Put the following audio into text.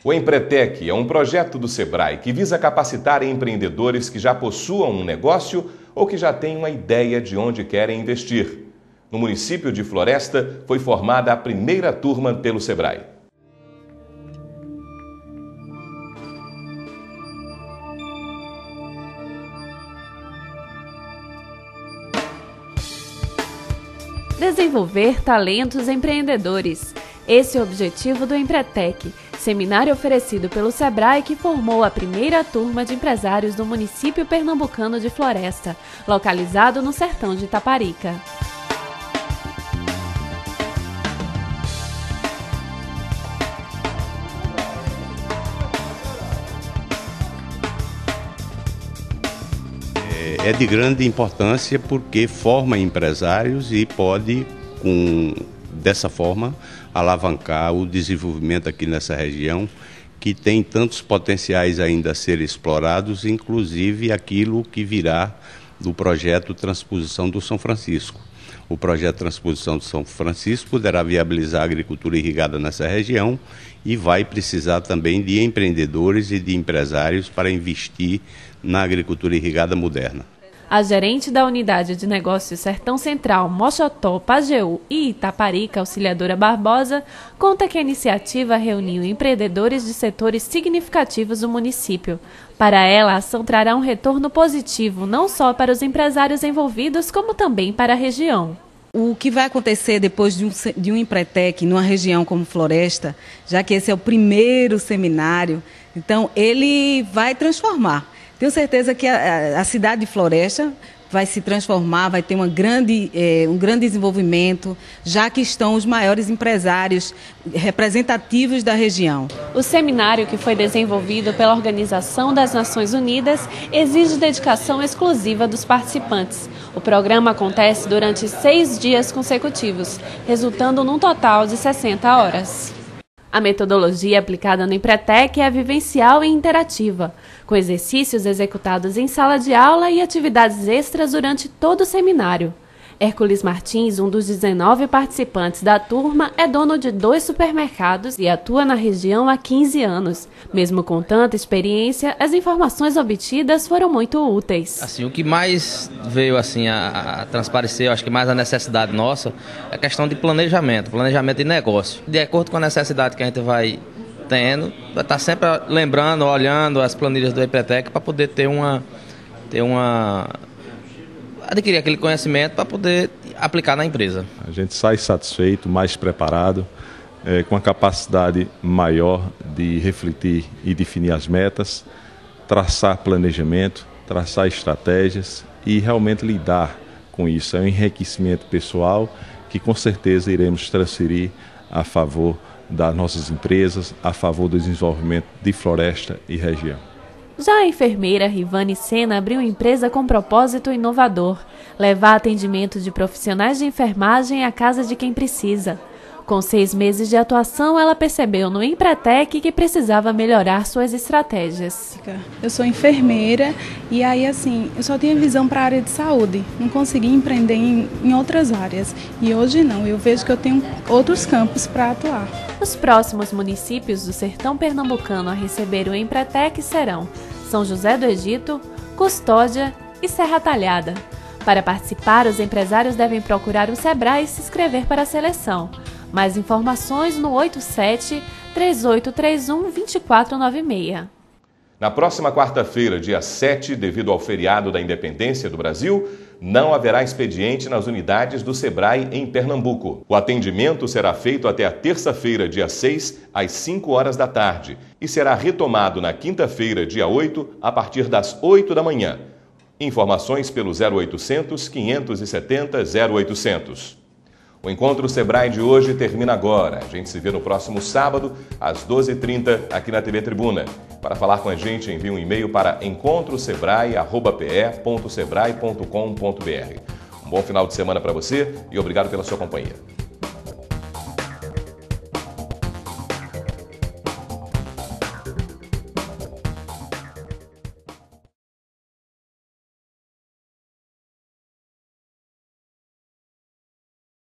O Empretec é um projeto do Sebrae que visa capacitar empreendedores que já possuam um negócio ou que já têm uma ideia de onde querem investir. No município de Floresta, foi formada a primeira turma pelo Sebrae. Desenvolver talentos empreendedores. Esse é o objetivo do Empretec, seminário oferecido pelo Sebrae que formou a primeira turma de empresários do município pernambucano de Floresta, localizado no sertão de Itaparica. É de grande importância porque forma empresários e pode, dessa forma, alavancar o desenvolvimento aqui nessa região, que tem tantos potenciais ainda a serem explorados, inclusive aquilo que virá do projeto Transposição do São Francisco. O projeto Transposição do São Francisco poderá viabilizar a agricultura irrigada nessa região e vai precisar também de empreendedores e de empresários para investir na agricultura irrigada moderna. A gerente da Unidade de Negócios Sertão Central, Moxotó, Pajeú e Itaparica, Auxiliadora Barbosa, conta que a iniciativa reuniu empreendedores de setores significativos do município. Para ela, a ação trará um retorno positivo não só para os empresários envolvidos, como também para a região. O que vai acontecer depois de um Empretec numa região como Floresta, já que esse é o primeiro seminário, então ele vai transformar. Tenho certeza que a cidade de Floresta vai se transformar, vai ter um grande desenvolvimento, já que estão os maiores empresários representativos da região. O seminário, que foi desenvolvido pela Organização das Nações Unidas, exige dedicação exclusiva dos participantes. O programa acontece durante 6 dias consecutivos, resultando num total de 60 horas. A metodologia aplicada no Empretec é vivencial e interativa, com exercícios executados em sala de aula e atividades extras durante todo o seminário. Hércules Martins, um dos 19 participantes da turma, é dono de 2 supermercados e atua na região há 15 anos. Mesmo com tanta experiência, as informações obtidas foram muito úteis. O que mais veio a transparecer, eu acho que mais a necessidade nossa, é a questão de planejamento de negócio. De acordo com a necessidade que a gente vai tendo, vai estar sempre lembrando, olhando as planilhas do Empretec para poder adquirir aquele conhecimento para poder aplicar na empresa. A gente sai satisfeito, mais preparado, com a capacidade maior de refletir e definir as metas, traçar planejamento, traçar estratégias e realmente lidar com isso. É um enriquecimento pessoal que com certeza iremos transferir a favor das nossas empresas, a favor do desenvolvimento de Floresta e região. Já a enfermeira Rivane Sena abriu empresa com propósito inovador, levar atendimento de profissionais de enfermagem à casa de quem precisa. Com 6 meses de atuação, ela percebeu no Empretec que precisava melhorar suas estratégias. Eu sou enfermeira e aí eu só tinha visão para a área de saúde, não consegui empreender em outras áreas. E hoje não, eu vejo que eu tenho outros campos para atuar. Os próximos municípios do sertão pernambucano a receber o Empretec serão São José do Egito, Custódia e Serra Talhada. Para participar, os empresários devem procurar o Sebrae e se inscrever para a seleção. Mais informações no 87-3831-2496. Na próxima quarta-feira, dia 7, devido ao feriado da Independência do Brasil, não haverá expediente nas unidades do Sebrae em Pernambuco. O atendimento será feito até a terça-feira, dia 6, às 5 horas da tarde, e será retomado na quinta-feira, dia 8, a partir das 8 da manhã. Informações pelo 0800 570 0800. O Encontro Sebrae de hoje termina agora. A gente se vê no próximo sábado, às 12h30, aqui na TV Tribuna. Para falar com a gente, envie um e-mail para encontrosebrae@pe.sebrae.com.br. Um bom final de semana para você e obrigado pela sua companhia.